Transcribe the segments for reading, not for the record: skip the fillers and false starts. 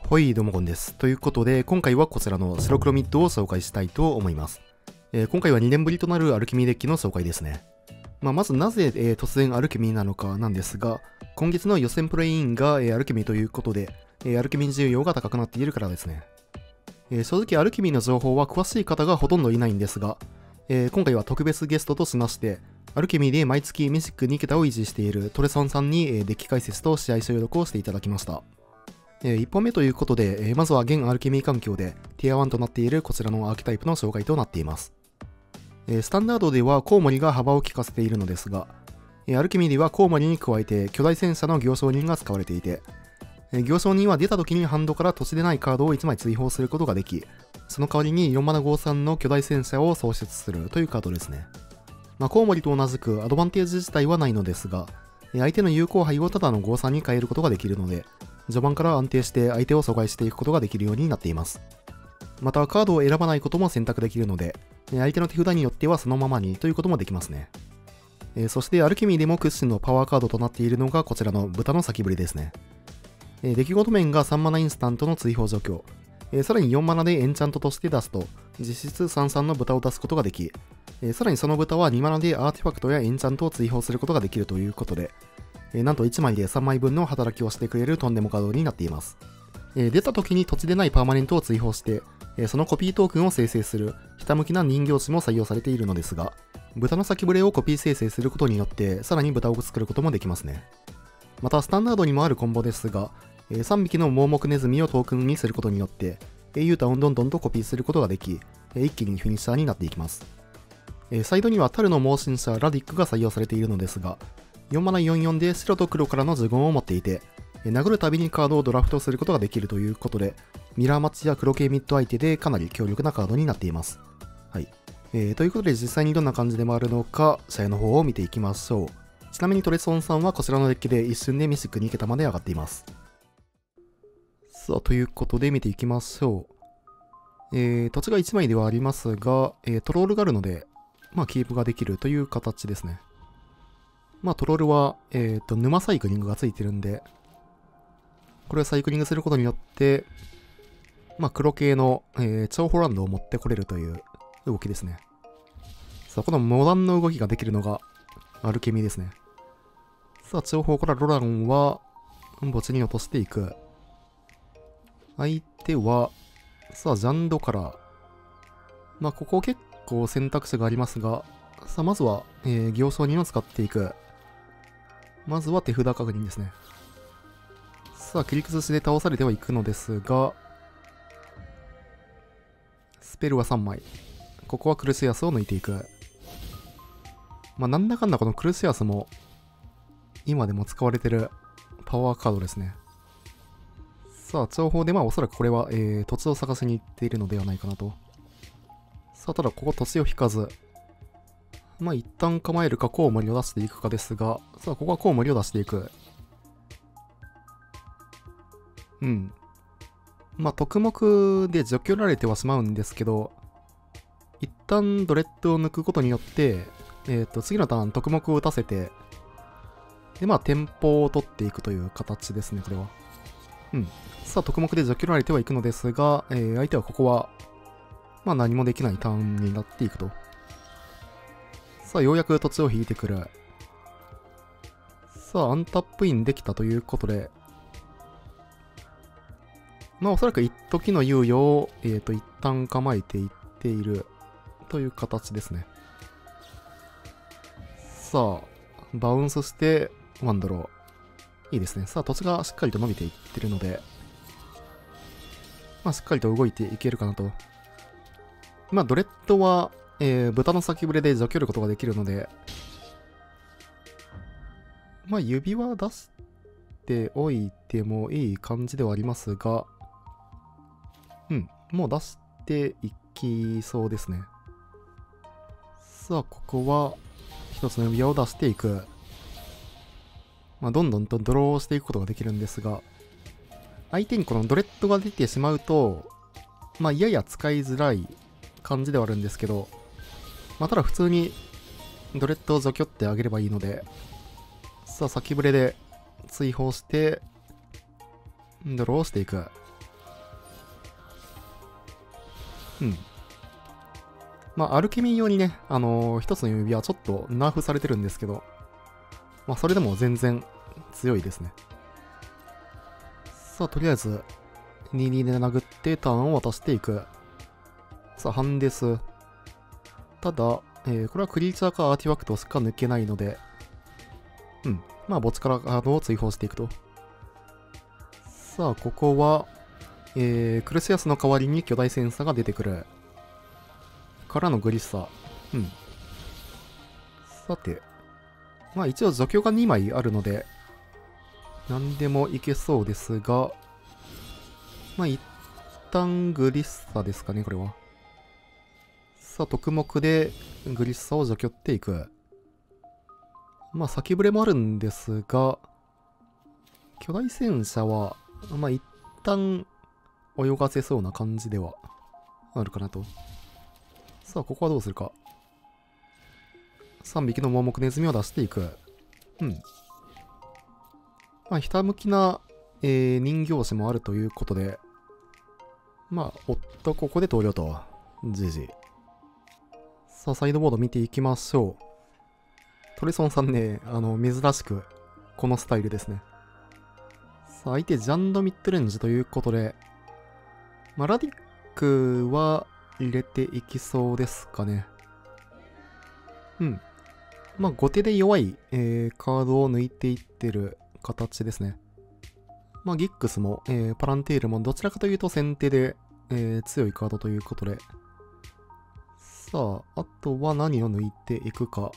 ほい、どうもこんです。ということで、今回はこちらの白黒ミッドを紹介したいと思います。今回は2年ぶりとなるアルケミーデッキの紹介ですね。まずなぜ、突然アルケミーなのかなんですが、今月の予選プレインが、アルケミーということで、アルケミー需要が高くなっているからですね。正直アルケミーの情報は詳しい方がほとんどいないんですが、今回は特別ゲストとしまして、アルケミーで毎月ミシック2桁を維持しているトレソンさんに、デッキ解説と試合収録をしていただきました。1本目ということで、まずは現アルケミー環境でティア1となっているこちらのアーキタイプの紹介となっています。スタンダードではコウモリが幅を利かせているのですが、アルケミーではコウモリに加えて巨大戦車の行商人が使われていて、行商人は出た時にハンドから土地でないカードを1枚追放することができ、その代わりに4マナ53の巨大戦車を創出するというカードですね。コウモリと同じくアドバンテージ自体はないのですが、相手の有効牌をただの53に変えることができるので、序盤から安定して相手を阻害していくことができるようになっています。またカードを選ばないことも選択できるので、相手の手札によってはそのままにということもできますね。そしてアルケミーでも屈指のパワーカードとなっているのがこちらの豚の先振りですね。出来事面が3マナインスタントの追放除去、さらに4マナでエンチャントとして出すと実質33の豚を出すことができ、さらにその豚は2マナでアーティファクトやエンチャントを追放することができるということで、なんと1枚で3枚分の働きをしてくれるとんでもカードになっています。出た時に土地でないパーマネントを追放して、そのコピートークンを生成するひたむきな人形師も採用されているのですが、豚の先ぶれをコピー生成することによってさらに豚を作ることもできますね。またスタンダードにもあるコンボですが、3匹の盲目ネズミをトークンにすることによってユータをどんどんとコピーすることができ、一気にフィニッシャーになっていきます。サイドにはタルの盲信者ラディックが採用されているのですが、4マナ44で白と黒からの呪言を持っていて、殴るたびにカードをドラフトすることができるということで、ミラーマッチや黒系ミッド相手でかなり強力なカードになっています。はい。ということで実際にどんな感じで回るのか、試合の方を見ていきましょう。ちなみにトレソンさんはこちらのデッキで一瞬でミシック2桁まで上がっています。さあ、ということで見ていきましょう。土地が1枚ではありますが、トロールがあるので、キープができるという形ですね。トロールは、沼サイクリングがついてるんで、これをサイクリングすることによって、黒系の、超ホランドを持ってこれるという動きですね。さあ、このモダンの動きができるのが、アルケミーですね。さあ、超砲からロランは、墓地に落としていく。相手は、さあ、ジャンドから、ここ結構選択肢がありますが、さあ、まずは、行商人を使っていく。まずは手札確認ですね。さあ、切り崩しで倒されてはいくのですが、スペルは3枚。ここはクルシアスを抜いていく。なんだかんだこのクルシアスも、今でも使われてるパワーカードですね。さあ、情報でおそらくこれは、土地を探しに行っているのではないかなと。さあ、ただここ土地を引かず、一旦構えるかコウモリを出していくかですが、さあ、ここはコウモリを出していく。特目で除去られてはしまうんですけど、一旦ドレッドを抜くことによって、次のターン特目を打たせて、で、テンポを取っていくという形ですね、これは。さあ、特目で除去られてはいくのですが、相手はここは、何もできないターンになっていくと。さあ、ようやく土地を引いてくる。さあ、アンタップインできたということで、おそらく一時の猶予を、一旦構えていっているという形ですね。さあ、バウンスして、ワンドロー。いいですね。さあ、土地がしっかりと伸びていってるので、しっかりと動いていけるかなと。ドレッドは、豚の先ぶれで除去ることができるので、指輪出しておいてもいい感じではありますが、もう出していきそうですね。さあ、ここは、一つの指輪を出していく。どんどんとドローしていくことができるんですが、相手にこのドレッドが出てしまうと、やや使いづらい感じではあるんですけど、ただ普通にドレッドを除去ってあげればいいので、さあ先ぶれで追放して、ドローしていく。 うん。まあ、アルケミー用にね、一つの指輪ちょっとナーフされてるんですけど、まあ、それでも全然強いですね。さあ、とりあえず、2-2で殴ってターンを渡していく。さあ、ハンデス。ただ、これはクリーチャーかアーティファクトしか抜けないので、うん。まあ、墓地からカードを追放していくと。さあ、ここは、クルシアスの代わりに巨大センサーが出てくる。からのグリッサー。うん。さて。まあ一応除去が2枚あるので、何でもいけそうですが、まあ一旦グリッサですかね、これは。さあ、特目でグリッサを除去っていく。まあ先触れもあるんですが、巨大戦車は、まあ一旦泳がせそうな感じではあるかなと。さあ、ここはどうするか。3匹の盲目ネズミを出していく。うん。まあ、ひたむきな、人形師もあるということで、まあ、おっと、ここで投了と。じじ。さあ、サイドボード見ていきましょう。トレソンさんね、珍しく、このスタイルですね。さあ、相手ジャンドミッドレンジということで、まあ、ラディックは入れていきそうですかね。うん。まあ、後手で弱い、カードを抜いていってる形ですね。まあ、ギックスも、パランテールもどちらかというと先手で、強いカードということで。さあ、あとは何を抜いていくか。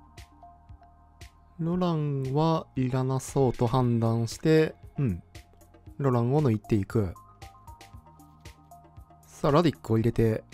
ロランはいらなそうと判断して、うん。ロランを抜いていく。さあ、ラディックを入れて、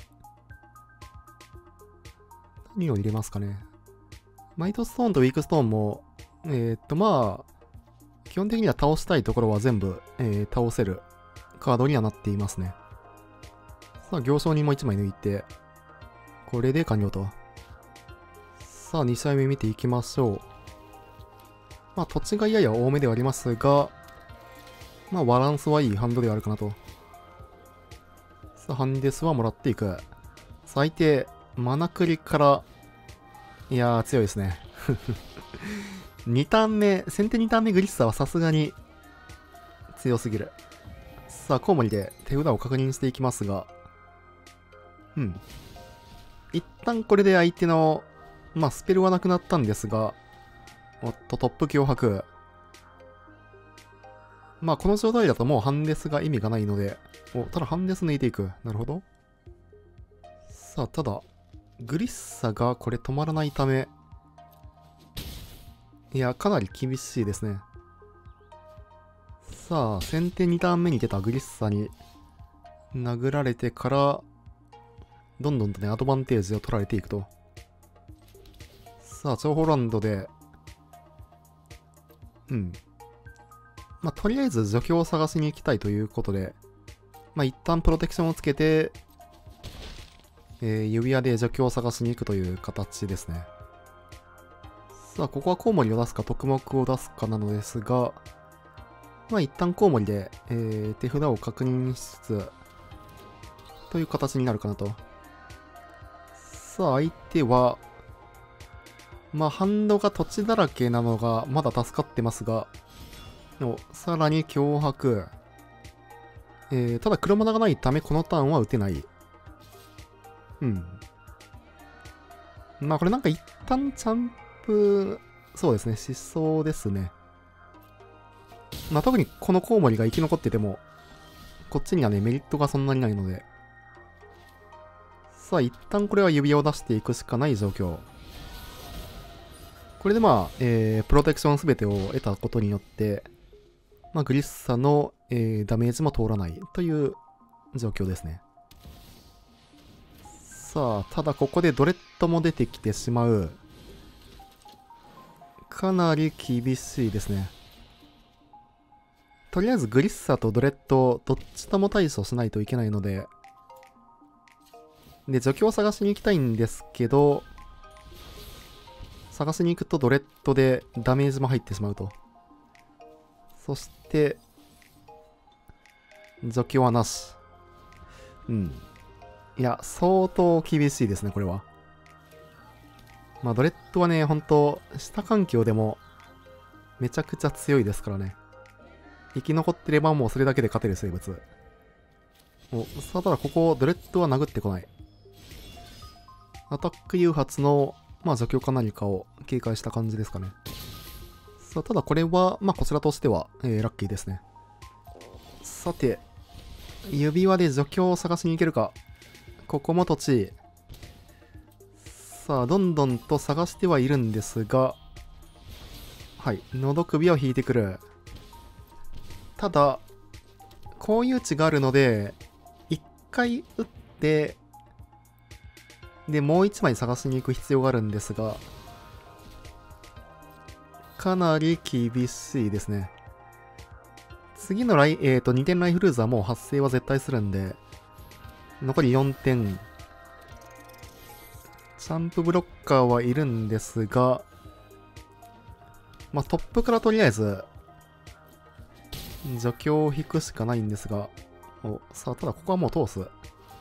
何を入れますかね。マイトストーンとウィークストーンも、まあ、基本的には倒したいところは全部、倒せるカードにはなっていますね。さあ、行商人も1枚抜いて、これで完了と。さあ、2試合目見ていきましょう。まあ、土地がやや多めではありますが、まあ、バランスはいいハンドではあるかなと。さあ、ハンデスはもらっていく。最低、マナクリから、いやー、強いですね。2ターン目、先手2ターン目グリッサーはさすがに強すぎる。さあ、コウモリで手札を確認していきますが、うん。一旦これで相手の、まあ、スペルはなくなったんですが、おっと、トップ脅迫。まあ、この状態だともうハンデスが意味がないので、ただハンデス抜いていく。なるほど。さあ、ただ、グリッサがこれ止まらないため、いや、かなり厳しいですね。さあ、先手2ターン目に出たグリッサに殴られてから、どんどんとね、アドバンテージを取られていくと。さあ、超ホランドで、うん。まあ、とりあえず除去を探しに行きたいということで、まあ、一旦プロテクションをつけて、指輪で除去を探しに行くという形ですね。さあ、ここはコウモリを出すか、特目を出すかなのですが、まあ、一旦コウモリで、手札を確認しつつ、という形になるかなと。さあ、相手は、まあ、ハンドが土地だらけなのが、まだ助かってますが、さらに脅迫。ただ黒マナがないため、このターンは打てない。うん。まあ、これなんか一旦チャンプ、そうですね、しそうですね。まあ、特にこのコウモリが生き残ってても、こっちにはね、メリットがそんなにないので。さあ、一旦これは指輪を出していくしかない状況。これでまあ、プロテクションすべてを得たことによって、まあ、グリッサの、ダメージも通らないという状況ですね。さあ、ただここでドレッドも出てきてしまう。かなり厳しいですね。とりあえずグリッサとドレッド、どっちとも対処しないといけないので、で、除去を探しに行きたいんですけど、探しに行くとドレッドでダメージも入ってしまうと。そして、除去はなし。うん。 いや、相当厳しいですね、これは。まあ、ドレッドはね、ほんと、下環境でも、めちゃくちゃ強いですからね。生き残ってればもうそれだけで勝てる生物。さあ、ただここ、ドレッドは殴ってこない。アタック誘発の、まあ、除去か何かを警戒した感じですかね。さあ、ただこれは、まあ、こちらとしては、ラッキーですね。さて、指輪で除去を探しに行けるか。ここも土地。さあ、どんどんと探してはいるんですが、はい、喉首を引いてくる。ただ、こういう値があるので、一回打って、で、もう一枚探しに行く必要があるんですが、かなり厳しいですね。次の2点ライフルーズはもう発生は絶対するんで、残り4点。ジャンプブロッカーはいるんですが、まあ、トップからとりあえず、除去を引くしかないんですが、さあ、ただここはもう通す。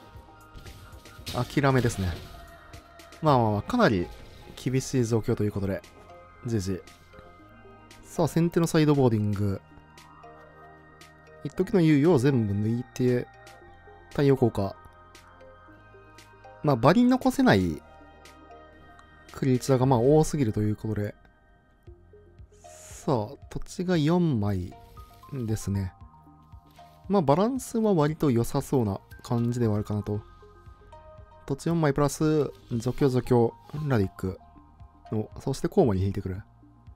諦めですね。まあまあまあ、かなり厳しい状況ということで、GG。さあ、先手のサイドボーディング。一時の猶予を全部抜いて、太陽効果。まあ、場に残せないクリーチャーがまあ多すぎるということで、さあ、土地が4枚ですね。まあ、バランスは割と良さそうな感じではあるかなと。土地4枚プラス、除去除去、ラディック。そしてコウモリ引いてくる。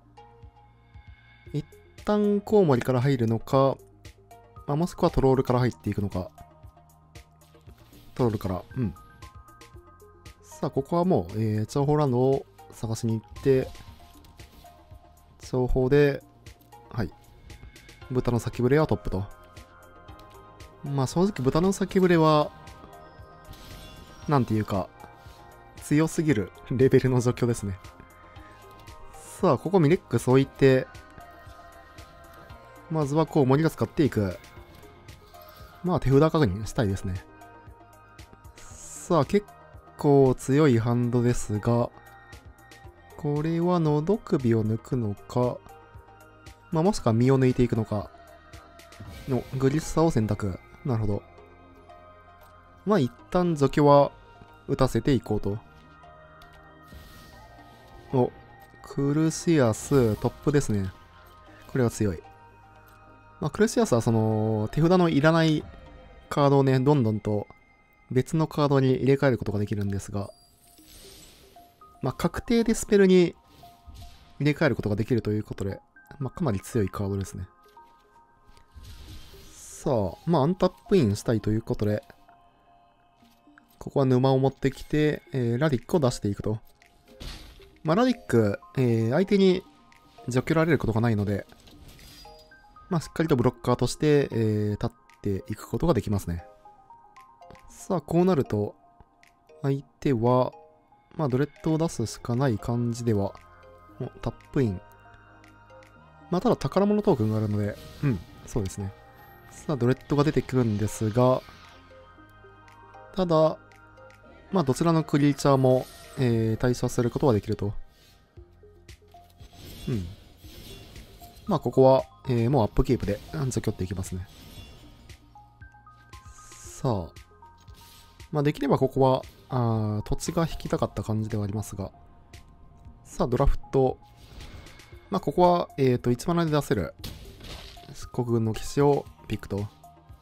一旦コウモリから入るのか、まあ、もしくはトロールから入っていくのか。トロールから、うん。さあ、ここはもう、情報ランドを探しに行って、情報で、はい。豚の先ぶれはトップと。まあ正直豚の先ぶれは、なんていうか、強すぎるレベルの状況ですね。さあ、ここミレックス置いて、まずはこう森が使っていく。まあ手札確認したいですね。さあ、結構強いハンドですが、これは喉首を抜くのか、まあもしくは身を抜いていくのか、のグリッサーを選択。なるほど。まあ一旦除去は打たせていこうと。クルシアス、トップですね。これは強い。まあ、クルシアスはその、手札のいらないカードをね、どんどんと別のカードに入れ替えることができるんですが、まあ、確定でスペルに入れ替えることができるということで、まあ、かなり強いカードですね。さあ、まあ、アンタップインしたいということで、ここは沼を持ってきて、ラディックを出していくと。まあ、ラディック、相手に除去られることがないので、まあ、しっかりとブロッカーとして、立っていくことができますね。さあ、こうなると、相手は、まあ、ドレッドを出すしかない感じでは、タップイン。まあ、ただ宝物トークンがあるので、うん、そうですね。さあ、ドレッドが出てくるんですが、ただ、まあ、どちらのクリーチャーも、対処することができると。うん。まあ、ここは、もうアップキープで除去っていきますね。さあ。まあ、できればここは、土地が引きたかった感じではありますが。さあ、ドラフト。まあ、ここは、1マナで出せる、漆黒軍の騎士をピックと。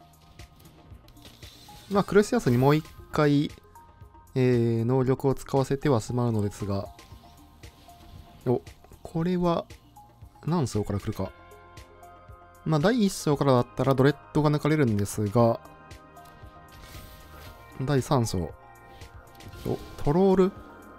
まあ、クルシアスにもう一回、能力を使わせてはしまうのですが、これは、何章から来るか。まあ、第1章からだったらドレッドが抜かれるんですが、第3章。トロール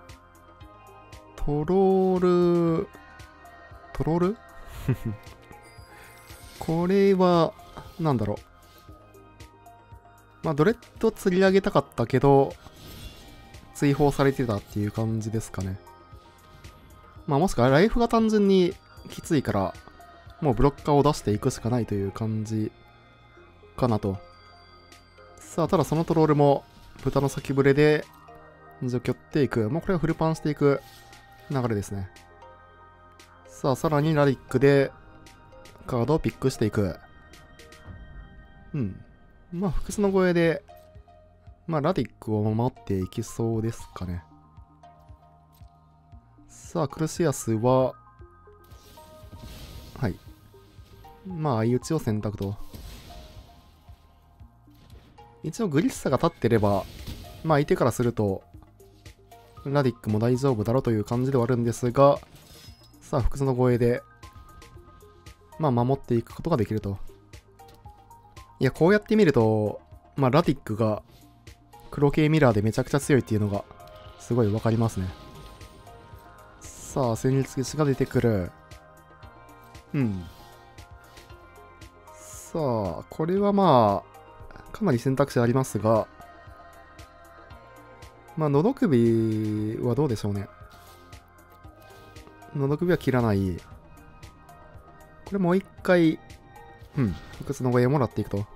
これは、なんだろう。まあ、ドレッド釣り上げたかったけど、追放されてたっていう感じですかね。まあ、もしくはライフが単純にきついから、もうブロッカーを出していくしかないという感じかなと。さあ、ただそのトロールも豚の先ぶれで除去っていく。もうこれはフルパンしていく流れですね。さあ、さらにラリックでカードをピックしていく。まあ、複数の護衛で、まあ、ラディックを守っていきそうですかね。さあ、クルシアスは、はい。まあ、相打ちを選択と。一応、グリッサが立ってれば、まあ、相手からすると、ラディックも大丈夫だろうという感じではあるんですが、さあ、複数の護衛で、まあ、守っていくことができると。いや、こうやって見ると、まあ、ラディックが黒系ミラーでめちゃくちゃ強いっていうのが、すごいわかりますね。さあ、戦術消しが出てくる。さあ、これはまあ、かなり選択肢ありますが、まあ、のど首はどうでしょうね。のど首は切らない。これもう一回、複数の護衛をもらっていくと。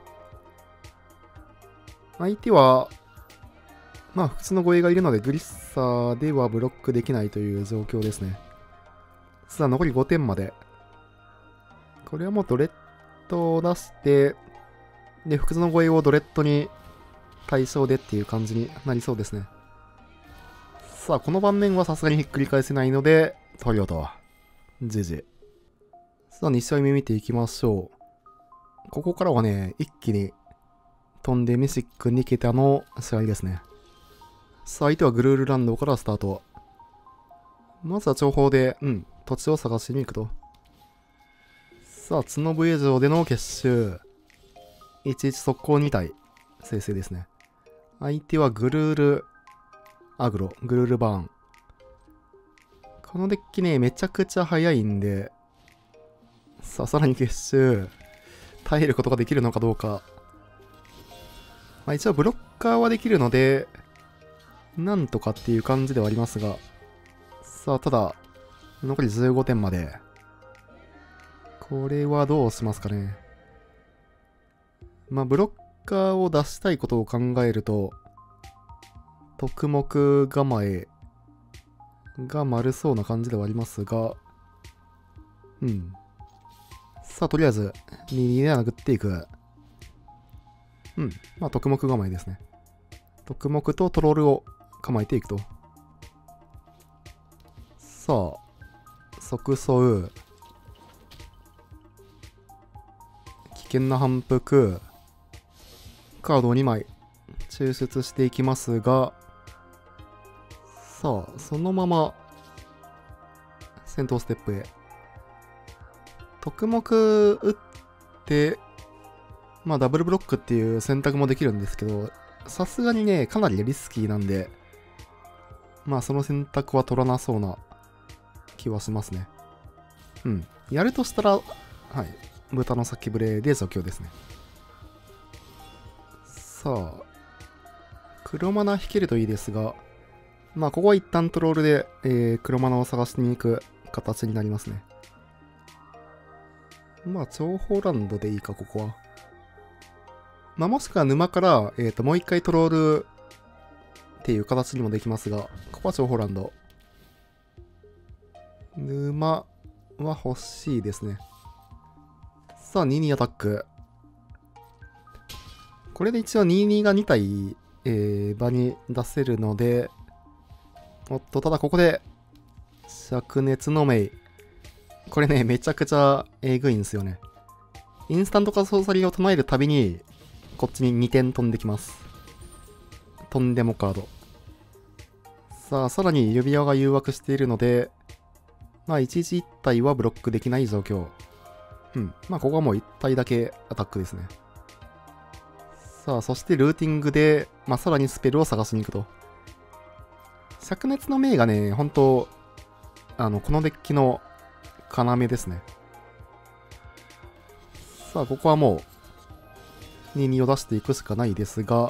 相手は、まあ、複数の護衛がいるので、グリッサーではブロックできないという状況ですね。さあ、残り5点まで。これはもうドレッドを出して、で、複数の護衛をドレッドに対象でっていう感じになりそうですね。さあ、この盤面はさすがにひっくり返せないので、トリオと。GG。さあ、2試合目見ていきましょう。ここからはね、一気に飛んでミシック・ニケタの試合ですね。さあ、相手はグルールランドからスタート。まずは情報で、土地を探しに行くと。さあ、角笛城での結集。11速攻2体、生成ですね。相手はグルール、アグロ、グルールバーン。このデッキね、めちゃくちゃ速いんで、さあ、さらに結集。耐えることができるのかどうか。まあ一応ブロッカーはできるので、なんとかっていう感じではありますが。さあ、ただ、残り15点まで。これはどうしますかね。まあ、ブロッカーを出したいことを考えると、特目構えが丸そうな感じではありますが、さあ、とりあえず、2で殴っていく。まあ、特目構えですね。特目とトロールを構えていくと。さあ、即走。危険な反復。カードを2枚抽出していきますが、さあ、そのまま、戦闘ステップへ。特目打って、まあダブルブロックっていう選択もできるんですけど、さすがにね、かなりリスキーなんで、まあその選択は取らなそうな気はしますね。やるとしたら、豚の先ぶれで除去ですね。さあ、黒マナ引けるといいですが、まあここは一旦トロールで、黒マナを探しに行く形になりますね。まあ長宝ランドでいいか、ここは。まあもしくは沼から、もう一回トロールっていう形にもできますが、ここは長宝ランド。沼は欲しいですね。さあ、22アタック。これで一応22が2体、場に出せるので、おっと、ただここで、灼熱のメイ。これね、めちゃくちゃえぐいんですよね。インスタント化ソーサリーを唱えるたびに、こっちに2点飛んできます。とんでもカード。さあ、さらに指輪が誘惑しているので、まあ、一時一体はブロックできない状況。まあ、ここはもう1体だけアタックですね。さあ、そしてルーティングで、まあ、さらにスペルを探しに行くと。灼熱の命がね、本当このデッキの要ですね。さあ、ここはもう、2を出していくしかないですが、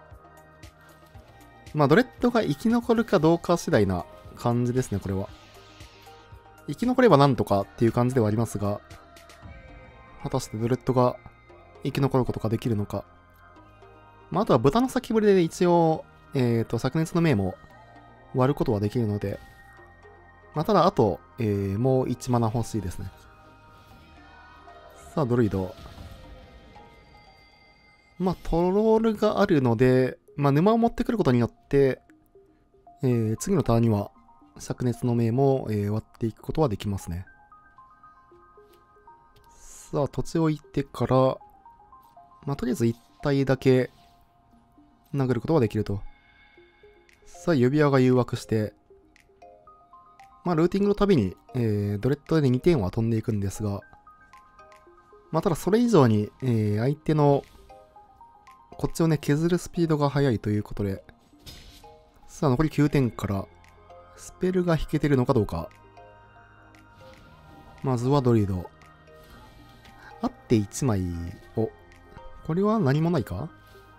まあ、ドレッドが生き残るかどうか次第な感じですね、これは。生き残ればなんとかっていう感じではありますが、果たしてドレッドが生き残ることができるのか。まあ、あとは豚の先ぶりで一応、 灼熱の命も割ることはできるので、まあ、ただ、あと、もう1マナ欲しいですね。さあ、ドルイド。まあ、トロールがあるので、まあ、沼を持ってくることによって、次のターンには、灼熱の命も、割っていくことはできますね。さあ、土地を置いてから、まあ、とりあえず1体だけ、殴ることができると。さあ、指輪が誘惑して、まあ、ルーティングのたびに、ドレッドで2点は飛んでいくんですが、まあ、ただそれ以上に、相手の、こっちをね、削るスピードが速いということで、さあ、残り9点から、スペルが引けてるのかどうか。まずはドリード。あって1枚を、これは何もないか？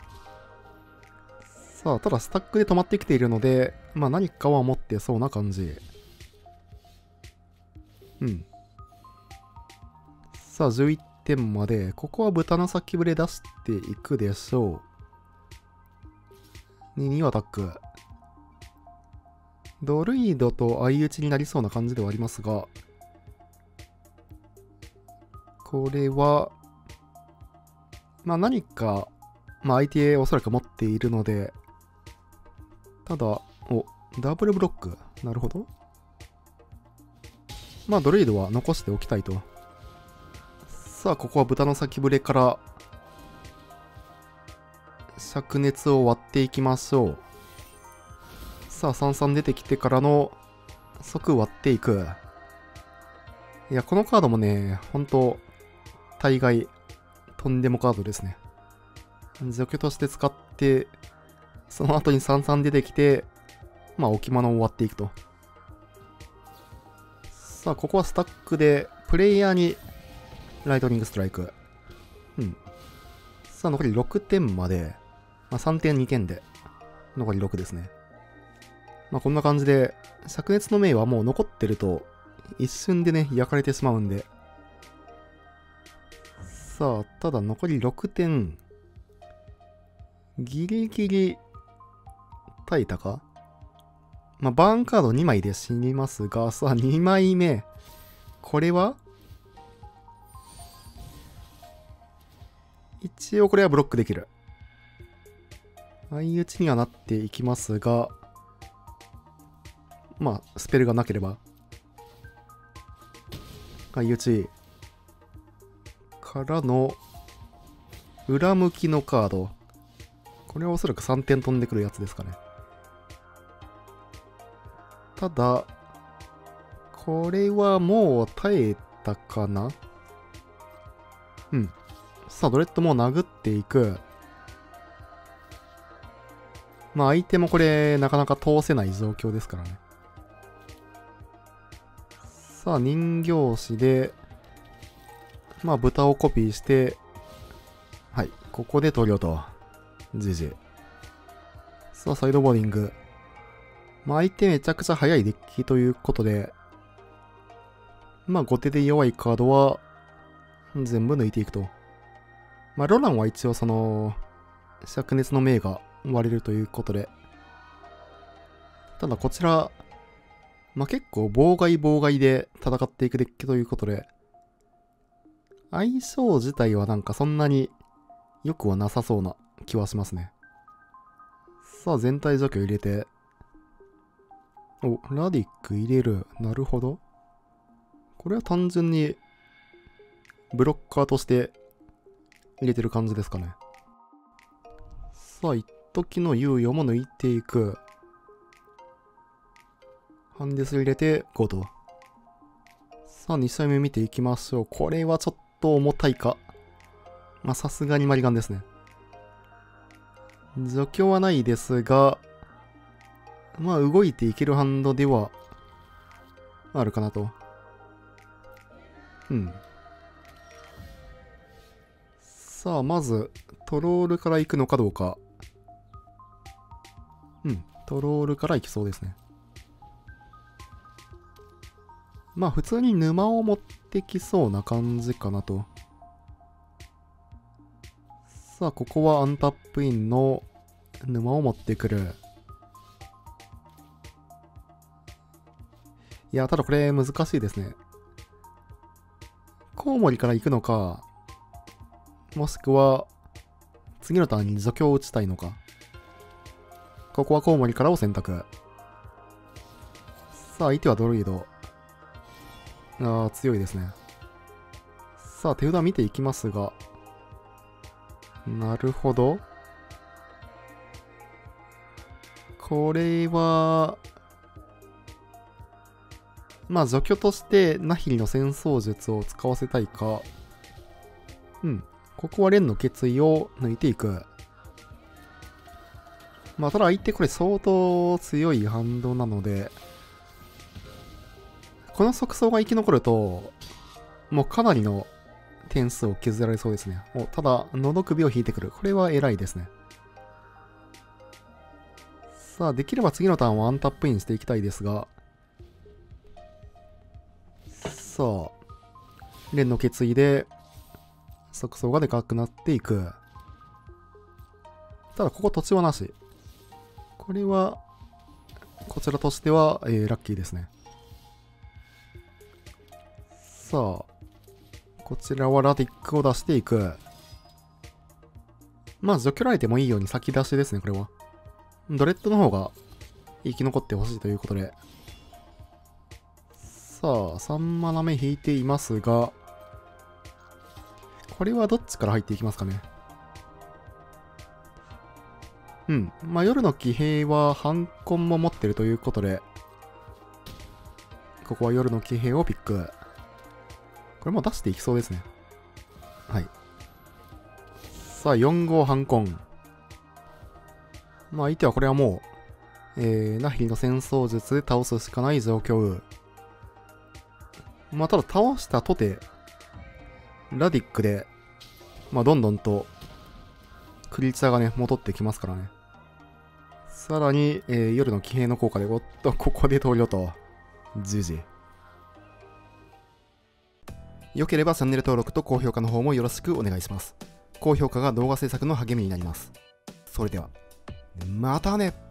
さあ、ただスタックで止まってきているので、まあ何かは持ってそうな感じ。うん。さあ、11点まで、ここは豚の先ぶれ出していくでしょう。2アタック。ドルイドと相打ちになりそうな感じではありますが、これは、まあ何か、まあ相手おそらく持っているので、ただ、ダブルブロック。なるほど。まあドルイドは残しておきたいと。さあ、ここは豚の先ぶれから、灼熱を割っていきましょう。さあ、33出てきてからの、即割っていく。いや、このカードもね、ほんと、大概、とんでもカードですね。除去として使って、その後に33出てきて、まあ、置物を終わっていくと。さあ、ここはスタックで、プレイヤーに、ライトニングストライク。うん。さあ、残り6点まで、まあ、3点2点で、残り6ですね。まあ、こんな感じで、灼熱の命はもう残ってると、一瞬でね、焼かれてしまうんで。さあ、ただ残り6点。ギリギリ、耐えたか？まあ、バーンカード2枚で死にますが、さあ、2枚目。これは一応これはブロックできる。相打ちにはなっていきますが、まあ、スペルがなければ。相打ち。からの、裏向きのカード。これはおそらく3点飛んでくるやつですかね。ただ、これはもう耐えたかな？うん。さあ、ドレッドもう殴っていく。まあ、相手もこれ、なかなか通せない状況ですからね。さあ、人形師で、まあ、豚をコピーして、はい、ここで投了と。GG。さあ、サイドボーディング。まあ、相手めちゃくちゃ速いデッキということで、まあ、後手で弱いカードは、全部抜いていくと。まあ、ロランは一応その、灼熱の命が割れるということで。ただこちら、まあ、結構妨害で戦っていくデッキということで、相性自体はなんかそんなに良くはなさそうな気はしますね。さあ、全体除去入れて。お、ラディック入れる。なるほど。これは単純に、ブロッカーとして入れてる感じですかね。さあ、一時の猶予も抜いていく。ハンデス入れて5と。さあ、2試合目見ていきましょう。これはちょっと重たいか。まあ、さすがにマリガンですね。除去はないですが、まあ、動いていけるハンドでは、あるかなと。うん。さあ、まず、トロールから行くのかどうか。うん、トロールから行きそうですね。まあ、普通に沼を持ってきそうな感じかなと。さあ、ここはアンタップインの沼を持ってくる。 や、ただこれ難しいですね。コウモリから行くのか、もしくは、次のターンに除去を打ちたいのか。ここはコウモリからを選択。さあ、相手はドルイド。強いですね。さあ、手札見ていきますが。なるほど。これは、まあ除去としてナヒリの戦争術を使わせたいか。ここは連の決意を抜いていく。まあただ相手これ相当強いハンドなので、この即走が生き残ると、もうかなりの点数を削られそうですね。ただ、喉首を引いてくる。これは偉いですね。さあ、できれば次のターンはアンタップインしていきたいですが、さあ、連の決意で、即走がでかくなっていく。ただ、ここ土地はなし。これは、こちらとしては、ラッキーですね。さあ、こちらはラディックを出していく。まあ、除去られてもいいように先出しですね、これは。ドレッドの方が生き残ってほしいということで。さあ、3マナ目引いていますが、これはどっちから入っていきますかね。まあ、夜の騎兵は反魂も持ってるということで、ここは夜の騎兵をピック。これもう出していきそうですね。はい。さあ、4号反魂。まあ、相手はこれはもう、ナヒリの戦争術で倒すしかない状況。まあ、ただ倒したとて、ラディックで、まあ、どんどんと、クリーチャーがね、戻ってきますからね。さらに、夜の騎兵の効果で、おっと、ここで投了と。GG。良ければチャンネル登録と高評価の方もよろしくお願いします。高評価が動画制作の励みになります。それでは、またね。